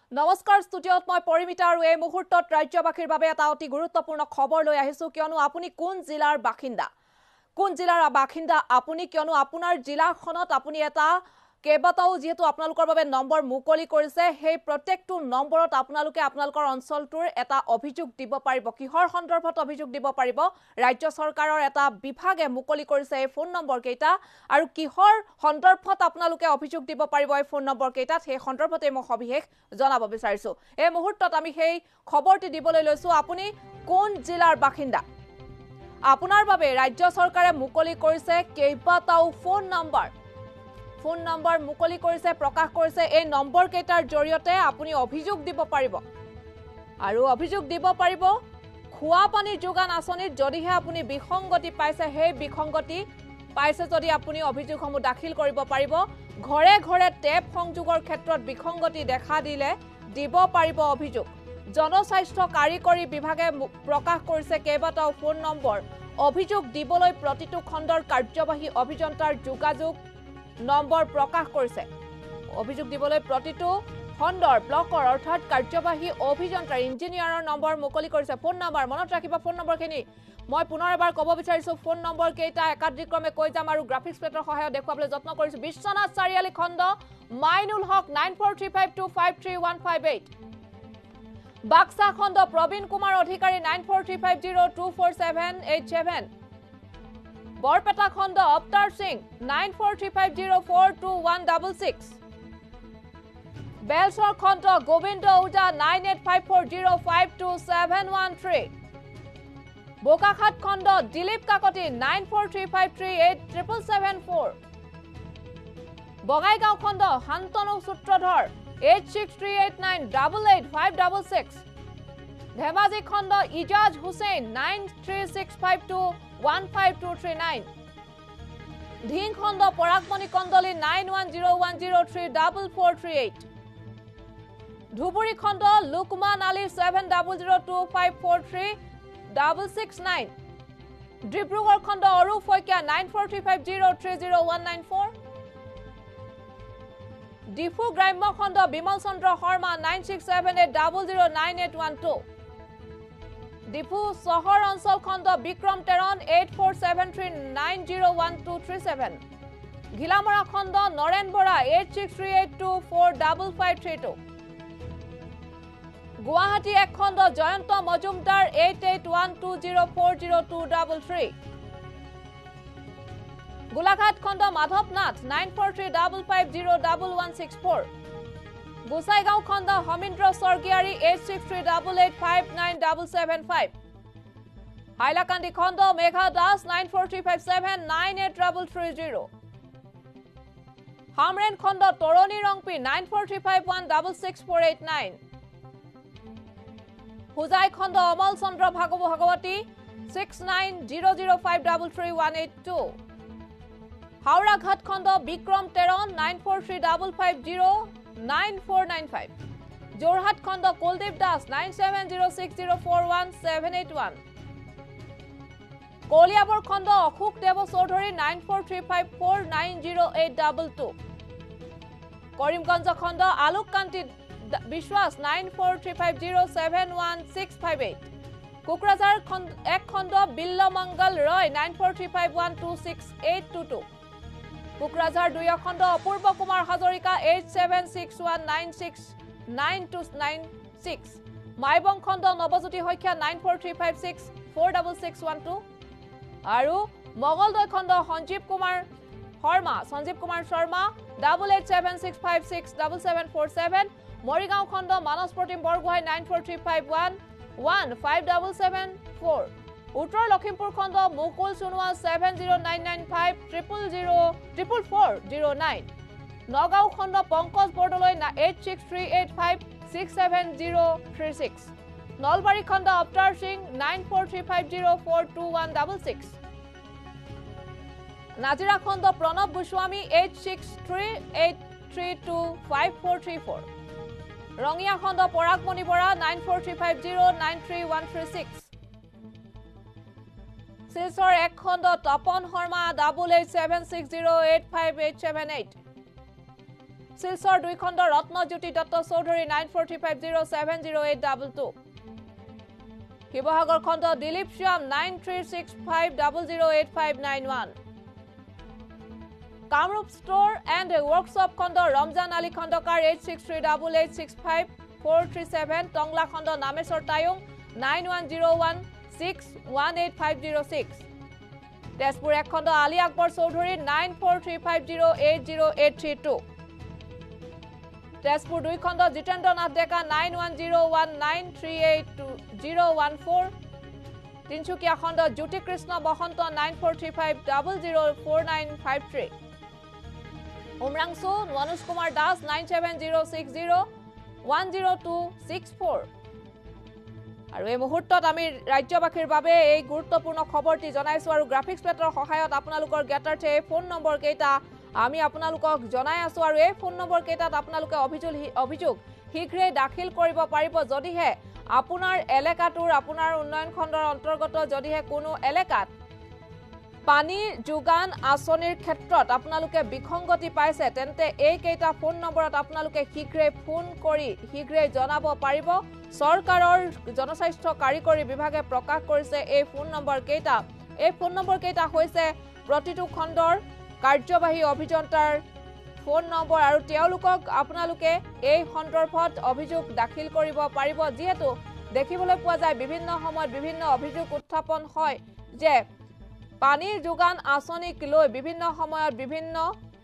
নমস্কাৰ ষ্টুডিঅত মই পৰিমিতা আৰু এই মুহূৰ্তত ৰাজ্যবাসীৰ বাবে এটা অতি গুৰুত্বপূৰ্ণ খবৰ লৈ আহিছো কিয়নো আপুনি কোন জিলাৰ বাসিন্দা আপুনি কিয়নো আপোনাৰ জিলাখনত আপুনি এটা কেবাটাও যেহেতু আপোনালোকৰ বাবে নম্বৰ মুকলি কৰিছে সেই প্ৰত্যেকটো নম্বৰত আপোনালোকে আপোনালোকৰ অঞ্চলটোৰ এটা অভিযোগ দিব পাৰিব কিহৰ সন্দৰ্ভত অভিযোগ দিব পাৰিব ৰাজ্য চৰকাৰৰ এটা বিভাগে মুকলি কৰিছে এই ফোন নম্বৰ কেইটা আৰু কিহৰ সন্দৰ্ভত আপোনালোকে অভিযোগ দিব পাৰিব এই ফোন নম্বৰ কেইটাত সেই সন্দৰ্ভতে মই সবিশেষ জনাব বিচাৰিছো এই মুহূৰ্তত আমি সেই খবৰটি দিবলৈ লৈছো আপুনি কোন জিলাৰ বাসিন্দা আপোনাৰ বাবে ৰাজ্য চৰকাৰে মুকলি কৰিছে কেবাটাও ফোন নম্বৰ মুকলি কৰিছে প্ৰকাশ কৰিছে এই নম্বৰ কেইটাৰ জৰিয়তে আপুনি অভিযোগ দিব পাৰিব আৰু অভিযোগ দিব পাৰিব খোৱা পানীৰ যোগান আঁচনিত যদিহে আপুনি বিসংগতি পাইছে সেই বিসংগতি পাইছে যদি আপুনি অভিযোগসমূহ দাখিল কৰিব পাৰিব ঘৰে ঘৰে টেপ সংযোগৰ ক্ষেত্ৰত বিসংগতি দেখা দিলে দিব পাৰিব অভিযোগ জনস্বাস্থ্য কাৰিকৰী বিভাগে প্ৰকাশ কৰিছে কেবাটাও ফোন নম্বৰ অভিযোগ দিবলৈ প্ৰতিটো খণ্ডৰ কাৰ্যবাহী অভিযন্তাৰ যোগাযোগ নম্বৰ প্ৰকাশ কৰিছে অভিযোগ দিবলৈ প্ৰতিটো খণ্ডৰ ব্লকৰ অৰ্থাৎ কাৰ্যবাহী অভিযন্তাৰ ইঞ্জিনিয়াৰৰ নম্বৰ মুকলি কৰিছে ফোন নম্বৰ মনত ৰাখিব ফোন নম্বৰখিনি মই পুনৰ এবাৰ ক'ব বিচাৰিছো ফোন নম্বৰ কেইটা একাধিক্ৰমে কৈ যাম আৰু গ্ৰাফিক্স প্লেটৰ সহায়ত দেখুৱাবলৈ যত্ন কৰিছো বিশ্বনাথ চাৰিআলি খণ্ড মাইনুল হক 9435253158 বাক্সা খণ্ড প্ৰবীণ কুমাৰ অধিকাৰী 9435024787 বৰপেটা খণ্ড অৱতাৰ সিং 9435042166 বেলসৰ খণ্ড গোবিন্দ উজা 9854052713 বোকাখাট খণ্ড দিলীপ কাকতি 9435387774 বগাইগাঁও খণ্ড শান্তনু সূত্ৰধৰ 8638988566 ধেমাজি খণ্ড ইজাজ হুছেইন 9365215239 ধিং খণ্ড পৰাগমণি কণ্ডলী 9101034438 ধুবুৰী খণ্ড লুকমান আলী 7002543669 ডিব্ৰুগড় খণ্ড অৰূপ শইকীয়া 9435030194 ডিফু গ্ৰাম্য খণ্ড বিমল চন্দ্ৰ শৰ্মা 9678009812 ডিফু চহৰ অঞ্চল খণ্ড বিক্ৰম তেৰণ 8473901237 ঘিলামৰা খণ্ড নৰেন বৰা 8638245532 গুৱাহাটী এক খণ্ড জয়ন্ত মজুমদাৰ 8812040233 গোলাঘাট খণ্ড মাধৱ নাথ 9435501164 গোসাইগাঁও খণ্ড হমিন্দ্ৰ স্বৰ্গীয়াৰী 8638859775 হাইলাকান্দি খণ্ড মেঘা দাস 9435798330 হামৰেন খণ্ড তৰণী ৰংপি 9435166489 হুজাই খণ্ড অমল চন্দ্ৰ ভাগৱতী 6900533182 হাওৰা ঘাট খণ্ড বিক্ৰম তেৰণ 9435509495 যোৰহাট খণ্ড কুলদীপ দাস 9706041781 কলিয়াবৰ খণ্ড অশোক দেৱ চৌধুৰী 9435490822 কৰিমগঞ্জ খণ্ড আলোক কান্তি বিশ্বাস 9435071658 কোকৰাঝাৰ এক খণ্ড বিল্লমংগল ৰয় 9435126822 কোকৰাঝাৰ দুই খণ্ড অপূৰ্ব কুমাৰ হাজৰিকা 8761969296 মাইবং খণ্ড নৱজ্যোতি শইকীয়া 9435646612 আৰু মগলদৈ খণ্ড সঞ্জীৱ কুমাৰ শৰ্মা 8876567747 মৰিগাঁও খণ্ড মানস প্ৰতিম বৰগোহাঁই 9435115774 উত্তৰ লখিমপুৰ খণ্ড মুকুল সোণোৱাল 7099500409 নগাঁও খণ্ড পংকজ বৰদলৈ 8638567036 নলবাৰী খণ্ড অৱতাৰ সিং 9435042166 নাজিৰা খণ্ড প্ৰণৱ গোস্বামী 8638325434 ৰঙিয়া খণ্ড পৰাগমণি বৰা 9435093136 শিলচৰ এক খণ্ড তপন শৰ্মা 8876085878 শিলচৰ 2 খণ্ড ৰত্নজ্যোতি দত্ত চৌধুৰী 9435070822 শিৱসাগৰ খণ্ড Dilip Shyam 9365008591 Kamrup store and workshop খণ্ড ৰমজান আলী খণ্ডকাৰ 8638865437 টংলা খণ্ড নামেশ্বৰ টায়ুং 9101618506 তেজপুৰ 1 খণ্ড আলী আকবৰ চৌধুৰী 9435080832 তেজপুৰ 2 খণ্ড জিতেন্দ্ৰ নাথ ডেকা 9101938014 তিনচুকীয়া খণ্ড জ্যোতি কৃষ্ণ বসন্ত 9435004953 উমৰাংচু মনোজ কুমাৰ দাস 9706010264 আৰু এই মুহূৰ্তত আমি ৰাজ্যবাসীৰ বাবে এই গুৰুত্বপূৰ্ণ খবৰটি জনাইছো আৰু গ্ৰাফিক্স প্লেটৰ সহায়ত আপোনালোকৰ জ্ঞাতাৰ্থে এই ফোন নম্বৰ কেইটা আমি আপোনালোকক জনাই আছো আৰু এই ফোন নম্বৰ কেইটাত আপোনালোকে অভিযোগ শীঘ্ৰে দাখিল কৰিব পাৰিব যদিহে আপোনাৰ এলেকাটোৰ আপোনাৰ উন্নয়ন খণ্ডৰ অন্তৰ্গত যদিহে কোনো এলেকাত পানী যোগান আঁচনিৰ ক্ষেত্ৰত আপোনালোকে বিসংগতি পাইছে তেন্তে এই কেইটা ফোন নম্বৰত আপোনালোকে শীঘ্ৰে ফোন কৰি শীঘ্ৰে জনাব পাৰিব চৰকাৰৰ জনস্বাস্থ্য কাৰিকৰী বিভাগে প্ৰকাশ কৰিছে এই ফোন নম্বৰ কেইটা হৈছে প্ৰতিটো খণ্ডৰ কাৰ্যবাহী অভিযন্তাৰ ফোন নম্বৰ আৰু তেওঁলোকক আপোনালোকে এই সন্দৰ্ভত অভিযোগ দাখিল কৰিব পাৰিব যেহেতু দেখিবলৈ পোৱা যায় বিভিন্ন সময়ত বিভিন্ন অভিযোগ উত্থাপন হয় যে পানীৰ যোগান আঁচনিক লৈ বিভিন্ন সময়ত বিভিন্ন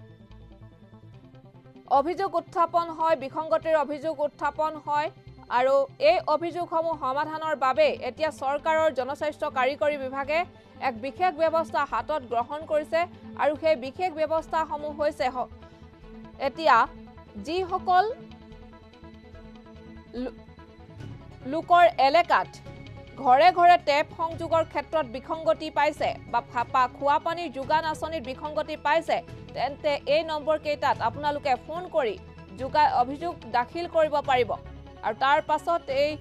অভিযোগ উত্থাপন হয় বিসংগতিৰ অভিযোগ উত্থাপন হয় আৰু এই অভিযোগসমূহ সমাধানৰ বাবে এতিয়া চৰকাৰৰ জনস্বাস্থ্য কাৰিকৰী বিভাগে এক বিশেষ ব্যৱস্থা হাতত গ্ৰহণ কৰিছে আৰু সেই বিশেষ ব্যৱস্থাসমূহ হৈছে এতিয়া যিসকল লোকৰ এলেকাত ঘৰে ঘৰে টেপ সংযোগৰ ক্ষেত্ৰত বিসংগতি পাইছে বা খোৱা পানীৰ যোগান আঁচনিৰ বিসংগতি পাইছে তেন্তে এই নম্বৰ কেইটাত আপোনালোকে ফোন কৰি অভিযোগ দাখিল কৰিব পাৰিব আৰু তাৰ পাছত এই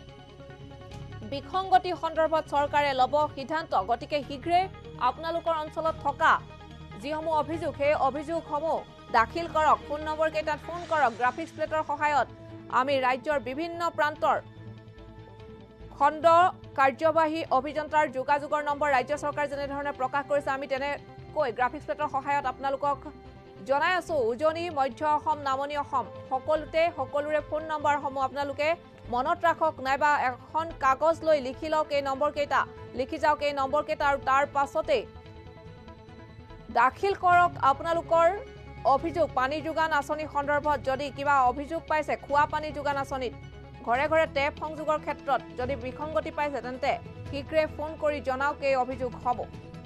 বিসংগতি সন্দৰ্ভত চৰকাৰে ল'ব সিদ্ধান্ত গতিকে শীঘ্ৰে আপোনালোকৰ অঞ্চলত থকা যিসমূহ অভিযোগ সেই অভিযোগসমূহ দাখিল কৰক ফোন নম্বৰ কেইটাত ফোন কৰক গ্ৰাফিক্স প্লেটৰ সহায়ত আমি ৰাজ্যৰ বিভিন্ন প্ৰান্তৰ খণ্ড কাৰ্যবাহী অভিযন্তাৰ যোগাযোগৰ নম্বৰ ৰাজ্য চৰকাৰ যেনে ধৰণে প্ৰকাশ কৰিছে আমি তেনেকৈ গ্ৰাফিক্স প্লেটৰ সহায়ত আপোনালোকক জনাই আছো উজনি মধ্য অসম নামনি অসম সকলোৰে ফোন নম্বৰসমূহ আপোনালোকে মনত ৰাখক নাইবা এখন কাগজ লৈ লিখি লওক এই নম্বৰ কেইটা লিখি যাওক এই নম্বৰ কেইটা আৰু তাৰ পাছতে দাখিল কৰক আপোনালোকৰ অভিযোগ পানী যোগান আঁচনি সন্দৰ্ভত যদি কিবা অভিযোগ পাইছে খোৱা পানী যোগান আঁচনিত ঘৰে ঘৰে টেপ সংযোগৰ ক্ষেত্ৰত যদি বিসংগতি পাইছে তেন্তে শীঘ্ৰে ফোন কৰি জনাওক এই অভিযোগ হ'ব